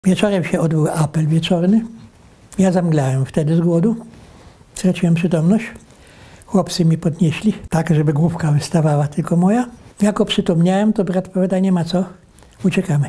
Wieczorem się odbył apel wieczorny. Ja zamglałem wtedy z głodu. Straciłem przytomność. Chłopcy mi podnieśli, tak żeby główka wystawała tylko moja. Jak oprzytomniałem, to brat powiada, nie ma co, uciekamy.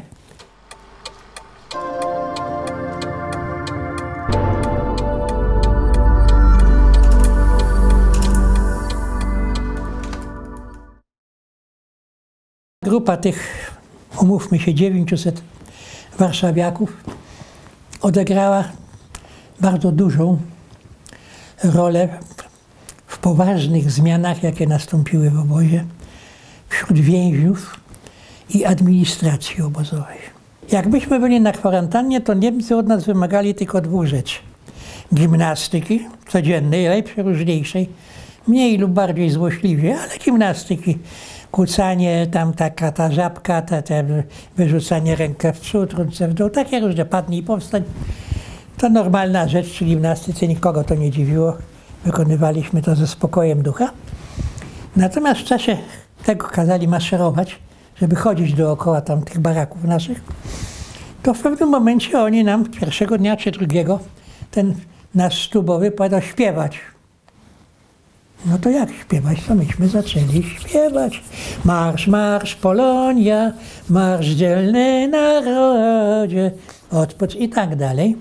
Grupa tych, umówmy się, 900 warszawiaków odegrała bardzo dużą rolę w poważnych zmianach, jakie nastąpiły w obozie, wśród więźniów i administracji obozowej. Jakbyśmy byli na kwarantannie, to Niemcy od nas wymagali tylko dwóch rzeczy. Gimnastyki codziennej, lepszej, różniejszej, mniej lub bardziej złośliwie, ale gimnastyki. Kucanie, tam taka ta żabka, te wyrzucanie rękę w przód, ręce w dół, takie różne, padnij i powstań. To normalna rzecz przy gimnastyce, nikogo to nie dziwiło. Wykonywaliśmy to ze spokojem ducha. Natomiast w czasie tego kazali maszerować, żeby chodzić dookoła tam tych baraków naszych, to w pewnym momencie oni nam pierwszego dnia czy drugiego ten nasz sztubowy powiedział śpiewać. No to jak śpiewać? To myśmy zaczęli śpiewać. Marsz, marsz Polonia, marsz dzielny narodzie, i tak dalej.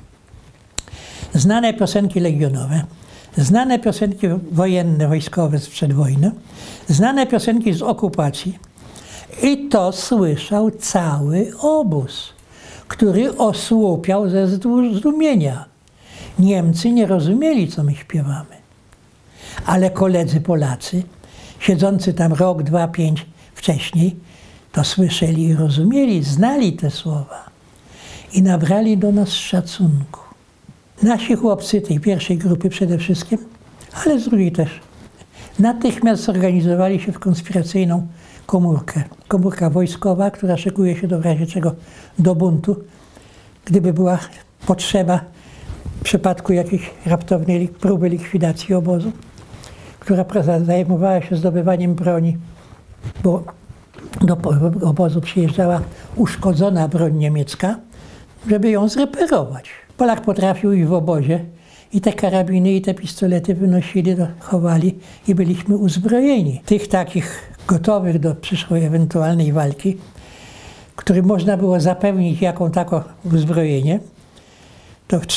Znane piosenki legionowe, znane piosenki wojenne, wojskowe sprzed wojny, znane piosenki z okupacji. I to słyszał cały obóz, który osłupiał ze zdumienia. Niemcy nie rozumieli, co my śpiewamy. Ale koledzy Polacy, siedzący tam rok, 2, 5 wcześniej, to słyszeli i rozumieli, znali te słowa i nabrali do nas szacunku. Nasi chłopcy tej pierwszej grupy przede wszystkim, ale z drugiej też, natychmiast zorganizowali się w konspiracyjną komórkę. Komórka wojskowa, która szykuje się w razie czego do buntu, gdyby była potrzeba w przypadku jakiejś raptownej próby likwidacji obozu, która zajmowała się zdobywaniem broni, bo do obozu przyjeżdżała uszkodzona broń niemiecka, żeby ją zreperować. Polak potrafił i w obozie i te karabiny, i te pistolety wynosili, chowali i byliśmy uzbrojeni. Tych takich gotowych do przyszłej ewentualnej walki, którym można było zapewnić jaką taką uzbrojenie, to w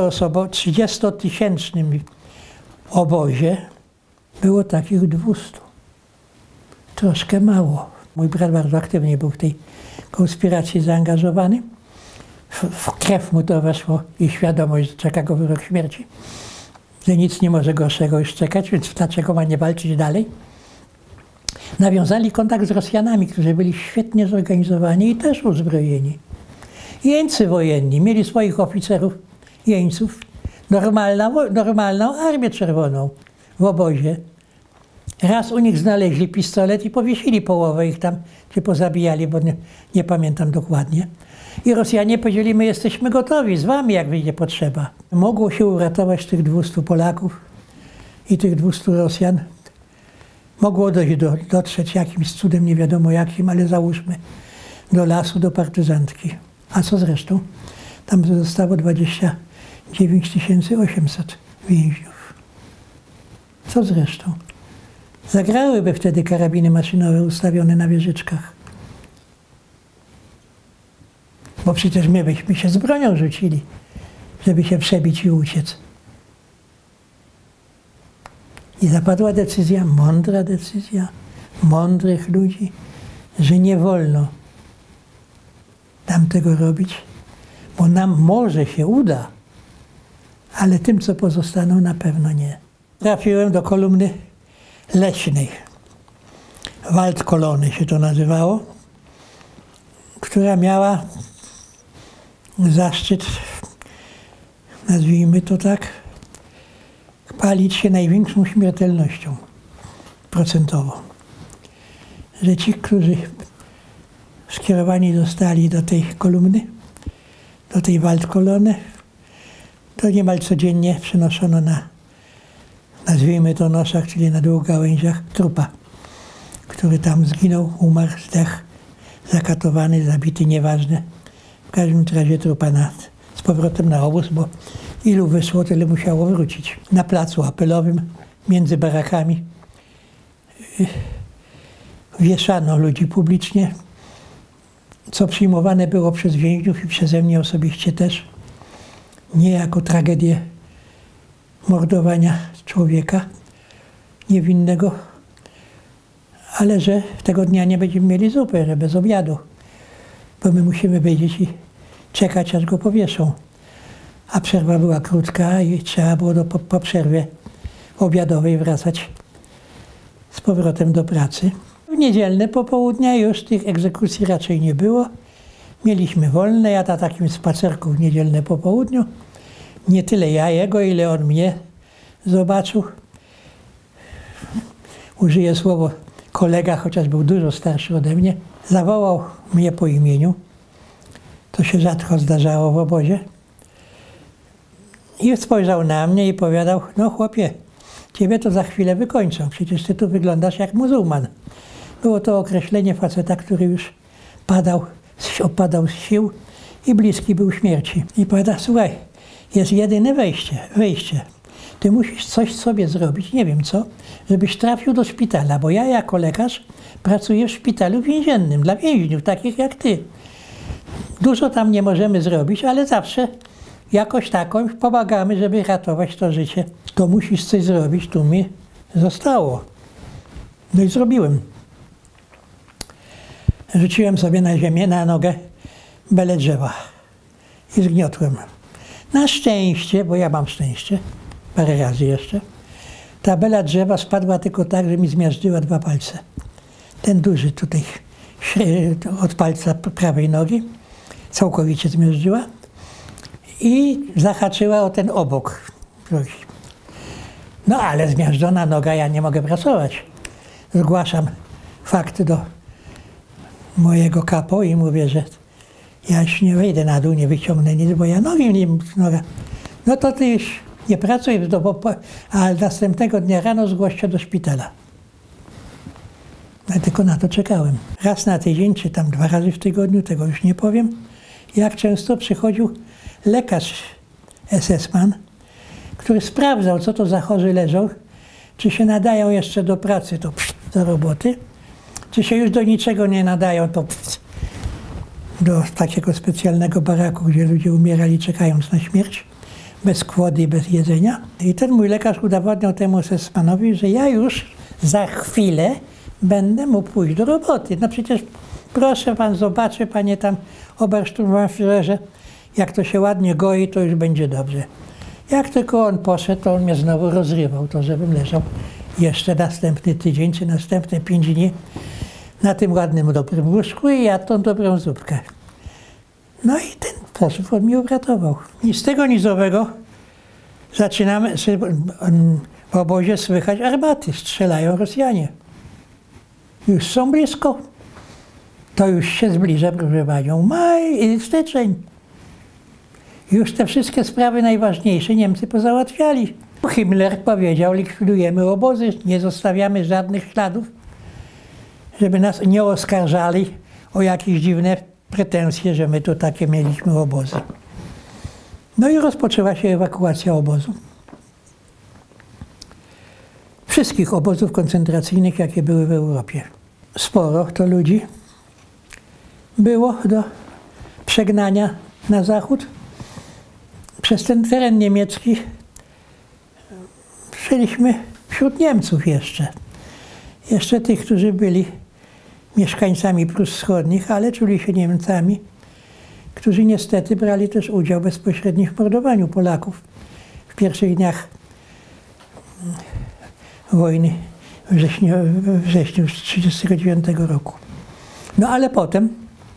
30-tysięcznym obozie było takich 200. Troszkę mało. Mój brat bardzo aktywnie był w tej konspiracji zaangażowany. W krew mu to weszło i świadomość, że czeka go wyrok śmierci. Że nic nie może gorszego już czekać, więc dlaczego ma nie walczyć dalej? Nawiązali kontakt z Rosjanami, którzy byli świetnie zorganizowani i też uzbrojeni. Jeńcy wojenni mieli swoich oficerów, jeńców, normalną Armię Czerwoną w obozie. Raz u nich znaleźli pistolet i powiesili połowę ich tam, czy pozabijali, bo nie pamiętam dokładnie. I Rosjanie powiedzieli, my jesteśmy gotowi, z wami jak wyjdzie potrzeba. Mogło się uratować tych 200 Polaków i tych 200 Rosjan. Mogło dotrzeć jakimś cudem, nie wiadomo jakim, ale załóżmy, do lasu, do partyzantki. A co zresztą? Tam zostało 29 800 więźniów. Co zresztą? Zagrałyby wtedy karabiny maszynowe ustawione na wieżyczkach. Bo przecież my byśmy się z bronią rzucili, żeby się przebić i uciec. I zapadła decyzja, mądra decyzja, mądrych ludzi, że nie wolno nam tego robić, bo nam może się uda, ale tym, co pozostaną, na pewno nie. Trafiłem do kolumny leśnej. Waldkolony się to nazywało, która miała zaszczyt, nazwijmy to tak, chwalić się największą śmiertelnością procentową. Że ci, którzy skierowani zostali do tej kolumny, do tej Waldkolony, to niemal codziennie przynoszono na, nazwijmy to noszach, czyli na dwóch gałęziach, trupa, który tam zginął, umarł, zdechł, zakatowany, zabity, nieważne. w każdym razie trupa z powrotem na obóz, bo ilu wyszło, tyle musiało wrócić. Na placu apelowym, między barakami, wieszano ludzi publicznie, co przyjmowane było przez więźniów i przeze mnie osobiście też, nie jako tragedię mordowania człowieka niewinnego, ale że tego dnia nie będziemy mieli zupy, że bez obiadu, bo my musimy wiedzieć i czekać, aż go powieszą. A przerwa była krótka i trzeba było po przerwie obiadowej wracać z powrotem do pracy. W niedzielne popołudnia już tych egzekucji raczej nie było. Mieliśmy wolne, ja na takim spacerku w niedzielne popołudniu. Nie tyle ja jego, ile on mnie zobaczył. Użyję słowo kolega, chociaż był dużo starszy ode mnie. Zawołał mnie po imieniu. To się rzadko zdarzało w obozie. I spojrzał na mnie i powiadał: no chłopie, ciebie to za chwilę wykończą, przecież ty tu wyglądasz jak muzułman. Było to określenie faceta, który już opadał z sił i bliski był śmierci. I powiada: słuchaj, jest jedyne wejście. Ty musisz coś sobie zrobić, nie wiem co, żebyś trafił do szpitala, bo ja jako lekarz pracuję w szpitalu więziennym dla więźniów, takich jak ty. Dużo tam nie możemy zrobić, ale zawsze jakoś taką pomagamy, żeby ratować to życie. To musisz coś zrobić, tu mi zostało. No i zrobiłem. Rzuciłem sobie na ziemię, na nogę belę drzewa i zgniotłem. Na szczęście, bo ja mam szczęście, parę razy jeszcze, ta bela drzewa spadła tylko tak, że mi zmiażdżyła 2 palce. Ten duży tutaj od palca prawej nogi całkowicie zmiażdżyła i zahaczyła o ten obok. No ale zmiażdżona noga, ja nie mogę pracować. Zgłaszam fakt do mojego kapo i mówię, że ja już nie wejdę na dół, nie wyciągnę nic, bo ja nogi nie mogę. No to ty już nie pracuj, a następnego dnia rano zgłoś się do szpitala. Ja tylko na to czekałem. Raz na tydzień, czy tam 2 razy w tygodniu, tego już nie powiem, jak często przychodził lekarz SS-man, który sprawdzał, co to za chorzy leżą, czy się nadają jeszcze do pracy, to do roboty, czy się już do niczego nie nadają, to do takiego specjalnego baraku, gdzie ludzie umierali czekając na śmierć, bez kłody i bez jedzenia. I ten mój lekarz udowodniał temu SS-manowi, że ja już za chwilę będę mógł pójść do roboty. No przecież proszę pan, zobaczy panie tam Obersturmführerze, jak to się ładnie goi, to już będzie dobrze. Jak tylko on poszedł, to on mnie znowu rozrywał, to żebym leżał jeszcze następny tydzień, czy następne 5 dni na tym ładnym, dobrym łóżku i jadł tą dobrą zupkę. No i ten sposób on mnie uratował. I z tego nizowego zaczynamy, w obozie słychać armaty, strzelają Rosjanie. Już są blisko. To już się zbliża, proszę panią, maj i styczeń. Już te wszystkie sprawy najważniejsze Niemcy pozałatwiali. Himmler powiedział: likwidujemy obozy, nie zostawiamy żadnych śladów, żeby nas nie oskarżali o jakieś dziwne pretensje, że my tu takie mieliśmy obozy. No i rozpoczęła się ewakuacja obozu. Wszystkich obozów koncentracyjnych, jakie były w Europie. Sporo to ludzi było do przegnania na zachód. Przez ten teren niemiecki szliśmy wśród Niemców jeszcze. Jeszcze tych, którzy byli mieszkańcami Prus Wschodnich, ale czuli się Niemcami, którzy niestety brali też udział bezpośrednio w mordowaniu Polaków w pierwszych dniach wojny we wrześniu 1939 roku. No ale potem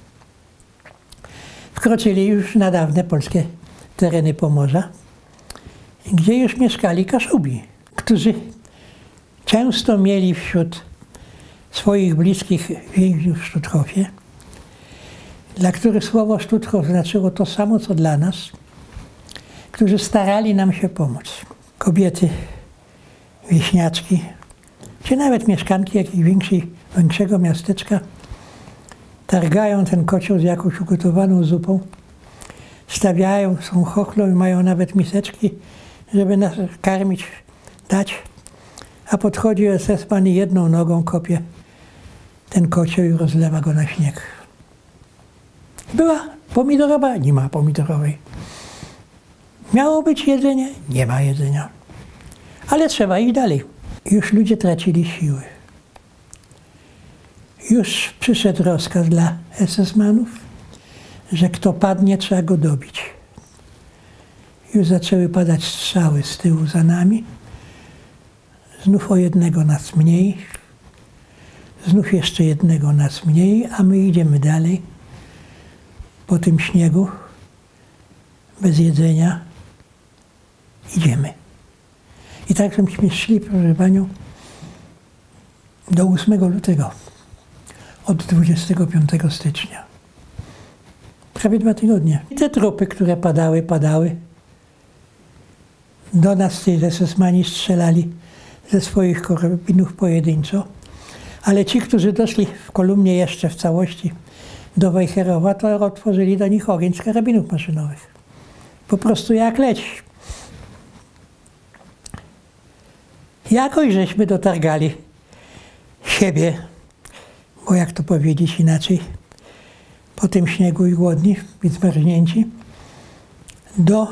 wkroczyli już na dawne polskie tereny Pomorza, gdzie już mieszkali Kaszubi, którzy często mieli wśród swoich bliskich więźniów w Sztuthofie, dla których słowo Sztuthof znaczyło to samo, co dla nas, którzy starali nam się pomóc. Kobiety, wieśniaczki, czy nawet mieszkanki jakiegoś większego miasteczka targają ten kocioł z jakąś ugotowaną zupą stawiają, są chochlą i mają nawet miseczki, żeby nas karmić, dać. A podchodzi SS-man i jedną nogą kopie ten kocioł i rozlewa go na śnieg. Była pomidorowa? Nie ma pomidorowej. Miało być jedzenie? Nie ma jedzenia. Ale trzeba iść dalej. Już ludzie tracili siły. Już przyszedł rozkaz dla SS-manów, że kto padnie, trzeba go dobić. Już zaczęły padać strzały z tyłu za nami. Znów o jednego nas mniej. Znów jeszcze jednego nas mniej, a my idziemy dalej po tym śniegu, bez jedzenia. Idziemy. I tak żeśmy szli, proszę panią, do 8 lutego, od 25 stycznia. Prawie 2 tygodnie. I te trupy, które padały. Do nas ci SS-mani strzelali ze swoich karabinów pojedynczo, ale ci, którzy doszli w kolumnie jeszcze w całości do Wejherowa, to otworzyli do nich ogień z karabinów maszynowych. Po prostu jak leci. Jakoś żeśmy dotargali siebie, bo jak to powiedzieć inaczej, po tym śniegu i głodni, i zmarznięci, do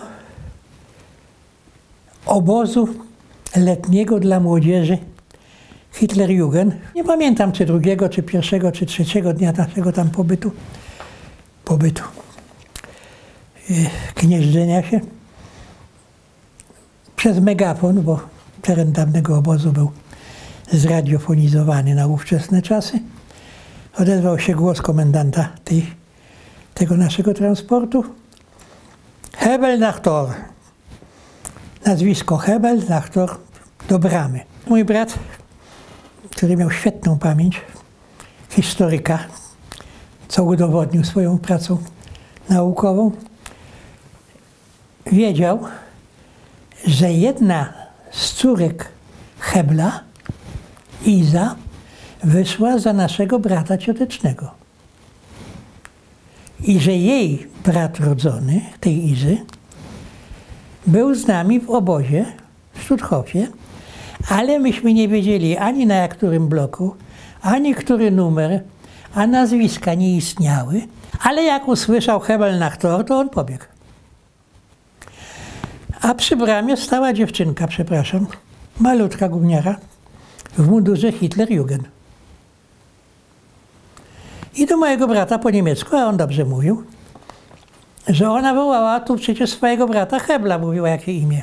obozu letniego dla młodzieży Hitlerjugend. Nie pamiętam, czy 2., czy 1., czy 3. dnia naszego tam pobytu, gnieżdżenia się. Przez megafon, bo teren dawnego obozu był zradiofonizowany na ówczesne czasy, odezwał się głos komendanta tego naszego transportu. Hebel nach Tor. Nazwisko Hebel nach Tor do bramy. Mój brat, który miał świetną pamięć, historyka, co udowodnił swoją pracą naukową, wiedział, że jedna z córek Hebla, Iza, wyszła za naszego brata ciotecznego. I że jej brat rodzony, tej Izy, był z nami w obozie w Stutthofie, ale myśmy nie wiedzieli ani na którym bloku, ani który numer, a nazwiska nie istniały. Ale jak usłyszał Hebel nach Tor, to on pobiegł. A przy bramie stała dziewczynka, przepraszam, malutka gówniara, w mundurze Hitlerjugend. I do mojego brata po niemiecku, a on dobrze mówił, że ona wołała tu przecież swojego brata Hebla, mówiła jakie imię.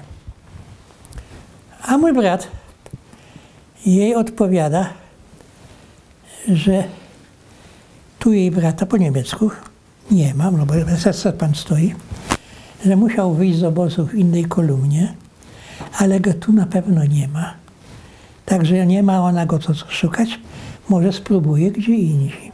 A mój brat jej odpowiada, że tu jej brata po niemiecku nie ma, no bo pan stoi, że musiał wyjść z obozu w innej kolumnie, ale go tu na pewno nie ma. Także nie ma ona go co szukać, może spróbuje gdzie indziej.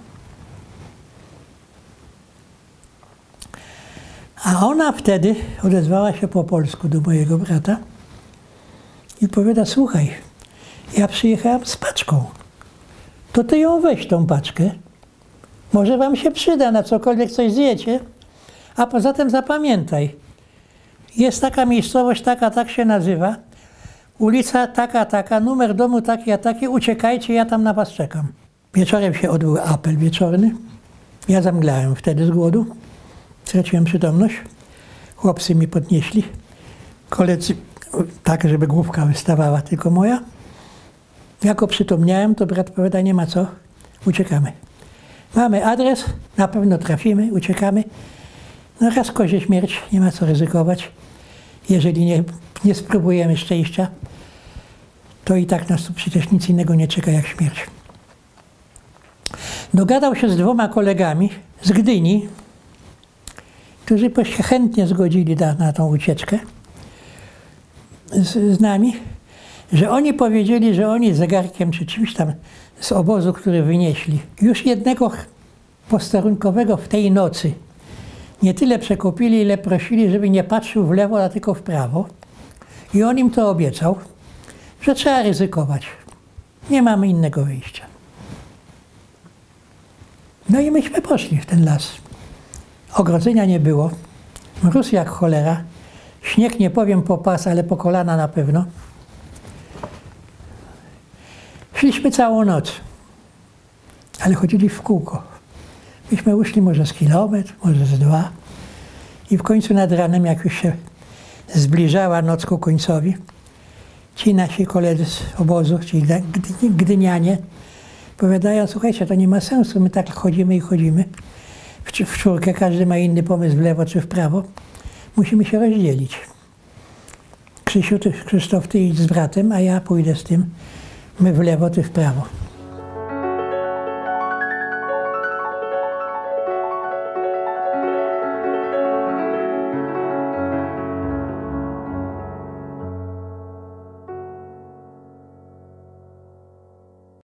A ona wtedy odezwała się po polsku do mojego brata i powiada: słuchaj, ja przyjechałam z paczką, to ty ją weź, tą paczkę, może wam się przyda, na cokolwiek coś zjecie, a poza tym zapamiętaj, jest taka miejscowość, taka, tak się nazywa, ulica taka, taka, numer domu taki, a taki, uciekajcie, ja tam na was czekam. Wieczorem się odbył apel wieczorny, ja zamglałem wtedy z głodu, straciłem przytomność, chłopcy mi podnieśli, koledzy tak, żeby główka wystawała tylko moja. Jak oprzytomniałem, to brat powiada: nie ma co, uciekamy. Mamy adres, na pewno trafimy, uciekamy. No raz kozie śmierć, nie ma co ryzykować. Jeżeli nie spróbujemy szczęścia, to i tak nas tu przecież nic innego nie czeka jak śmierć. Dogadał się z 2 kolegami z Gdyni, którzy się chętnie zgodzili na tą ucieczkę z nami, że oni powiedzieli, że oni zegarkiem czy czymś tam z obozu, który wynieśli, już jednego posterunkowego w tej nocy nie tyle przekupili, ile prosili, żeby nie patrzył w lewo, a tylko w prawo. I on im to obiecał, że trzeba ryzykować. Nie mamy innego wyjścia. No i myśmy poszli w ten las. Ogrodzenia nie było, Mróz jak cholera. Śnieg nie powiem po pas, ale po kolana na pewno. Szliśmy całą noc, ale chodzili w kółko. Myśmy uszli może z kilometr, może z 2. I w końcu nad ranem, jak już się zbliżała noc ku końcowi, ci nasi koledzy z obozu, ci gdynianie, powiadają, słuchajcie, to nie ma sensu, my tak chodzimy i chodzimy. W czwórkę, każdy ma inny pomysł w lewo czy w prawo. Musimy się rozdzielić. Krzysiu, Krzysztof, ty idź z bratem, a ja pójdę z tym. My w lewo, ty w prawo.